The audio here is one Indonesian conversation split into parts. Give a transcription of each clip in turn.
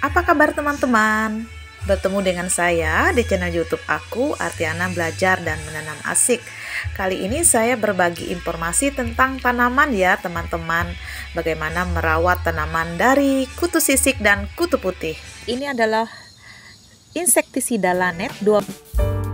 Apa kabar teman-teman? Bertemu dengan saya di channel YouTube aku, Artiana Belajar dan Menanam Asik. Kali ini saya berbagi informasi tentang tanaman ya teman-teman. Bagaimana merawat tanaman dari kutu sisik dan kutu putih. Ini adalah insektisida Lanet 2.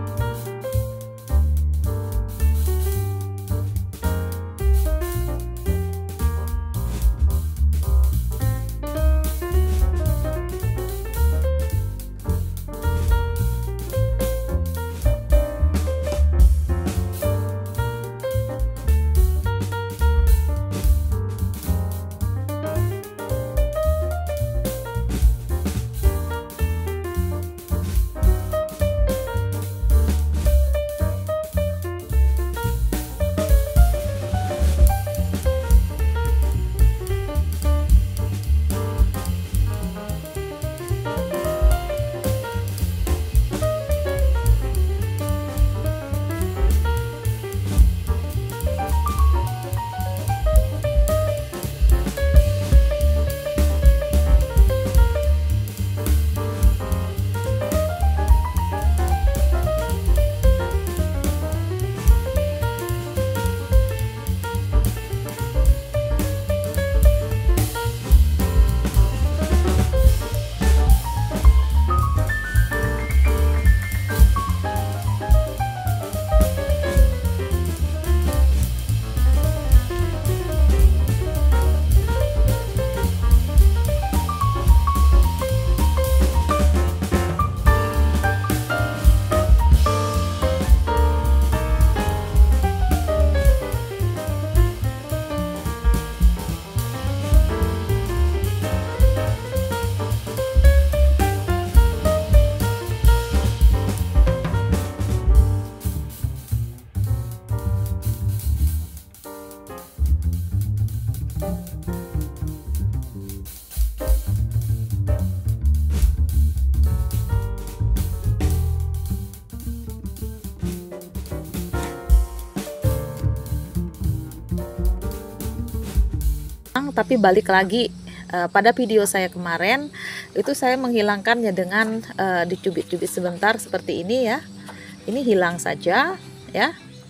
Tapi balik lagi pada video saya kemarin itu saya menghilangkannya dengan dicubit-cubit sebentar seperti ini ya. Ini hilang saja ya.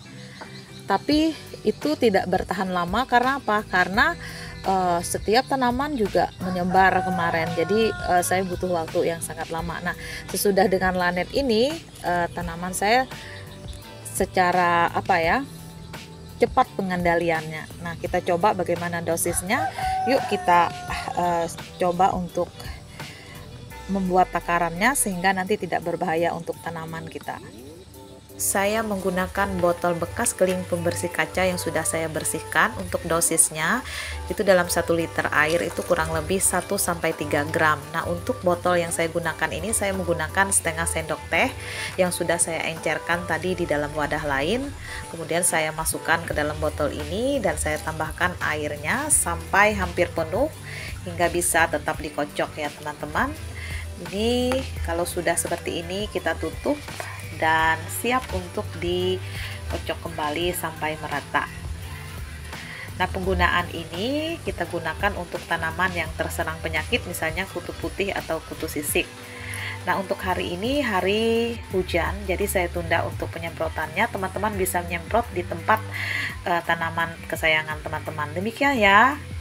Tapi itu tidak bertahan lama karena apa? Karena setiap tanaman juga menyebar kemarin. Jadi saya butuh waktu yang sangat lama. Nah, sesudah dengan Lanet ini tanaman saya secara apa ya? Cepat pengendaliannya. Nah, kita coba bagaimana dosisnya. Yuk kita coba untuk membuat takarannya sehingga nanti tidak berbahaya untuk tanaman kita. Saya menggunakan botol bekas keling pembersih kaca yang sudah saya bersihkan. Untuk dosisnya itu dalam 1 liter air itu kurang lebih 1-3 gram. Nah, untuk botol yang saya gunakan ini saya menggunakan setengah sendok teh yang sudah saya encerkan tadi di dalam wadah lain. Kemudian saya masukkan ke dalam botol ini dan saya tambahkan airnya sampai hampir penuh hingga bisa tetap dikocok ya teman-teman. Ini kalau sudah seperti ini kita tutup dan siap untuk dikocok kembali sampai merata. Nah, penggunaan ini kita gunakan untuk tanaman yang terserang penyakit, misalnya kutu putih atau kutu sisik. Nah, untuk hari ini hari hujan, jadi saya tunda untuk penyemprotannya. Teman-teman bisa menyemprot di tempat tanaman kesayangan teman-teman. Demikian ya.